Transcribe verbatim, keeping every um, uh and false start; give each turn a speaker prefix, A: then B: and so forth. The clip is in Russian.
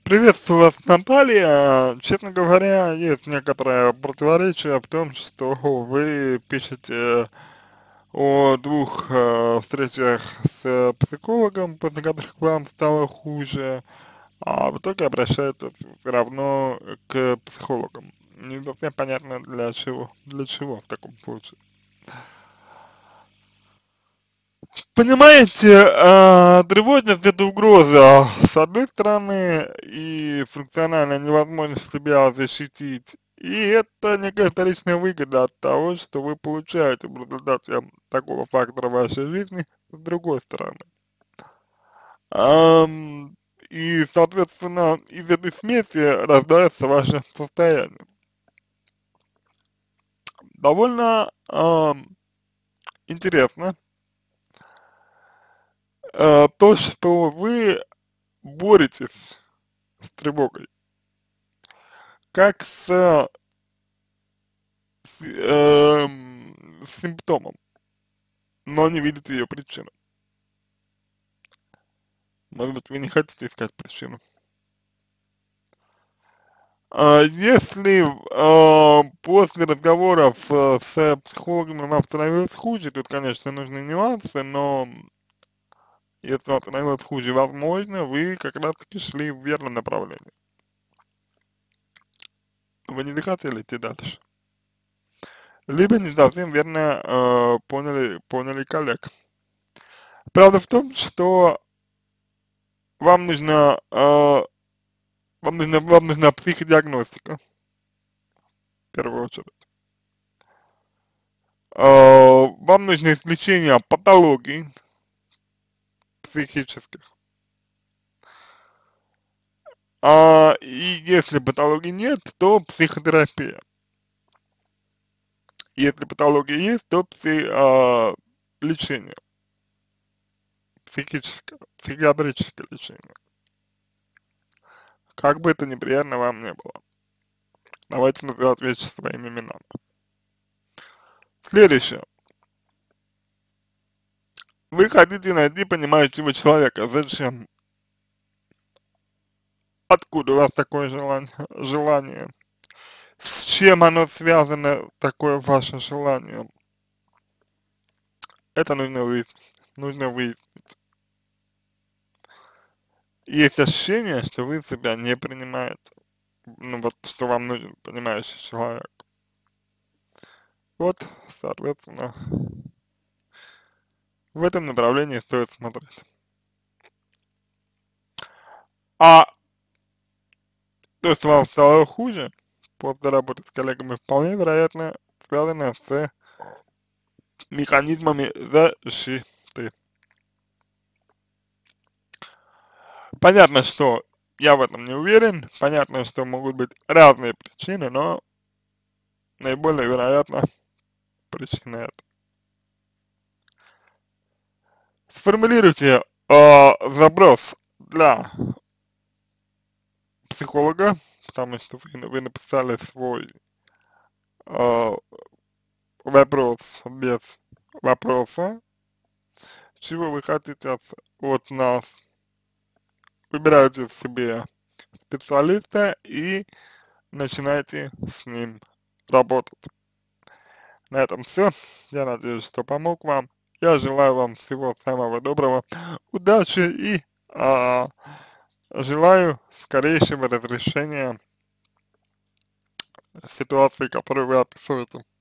A: Приветствую вас, Наталья. Честно говоря, есть некоторое противоречие в том, что вы пишете о двух э, встречах с психологом, после которых вам стало хуже, а в итоге обращаетесь все равно к психологам. Не совсем понятно для чего, для чего в таком случае. Понимаете, а, тревожность — это угроза, с одной стороны, и функциональная невозможность себя защитить, и это некая вторичная выгода от того, что вы получаете в результате такого фактора в вашей жизни, с другой стороны. Ам, и, соответственно, из этой смеси рождается ваше состояние. Довольно ам, интересно э, то, что вы боретесь с тревогой, как с, с, эм, с симптомом, но не видите ее причину. Может быть, вы не хотите искать причину. А если а, после разговоров э, с психологом вам становилось хуже, тут, конечно, нужны нюансы, но если вам становилось хуже, возможно, вы как раз-таки шли в верном направлении. Вы не захотели идти дальше. Либо не совсем верно э, поняли, поняли коллег. Правда в том, что вам нужно, э, вам нужна, вам нужна психодиагностика, в первую очередь. Э, вам нужно исключение патологий психических. А, и если патологии нет, то психотерапия. Если патология есть, то пси, а, лечение, психическое, психиатрическое лечение. Как бы это неприятно вам не было. Давайте называть вещи своими именами. Следующее. Вы хотите найти понимающего человека. Зачем? Откуда у вас такое желание? желание? С чем оно связано, такое ваше желание? Это нужно выяснить. Нужно выяснить. Есть ощущение, что вы себя не принимаете. Ну вот, что вам нужен понимающий человек. Вот, соответственно, в этом направлении стоит смотреть. А то, что вам стало хуже после работы с коллегами, вполне вероятно связано с механизмами защиты. Понятно, что я в этом не уверен, понятно, что могут быть разные причины, но наиболее вероятно причина это. Сформулируйте э, запрос для психолога, потому что вы, вы написали свой э, вопрос без вопроса, чего вы хотите от, от нас. Выбираете себе специалиста и начинайте с ним работать. На этом все. Я надеюсь, что помог вам. Я желаю вам всего самого доброго, удачи и а, желаю скорейшего разрешения ситуации, которую вы описываете.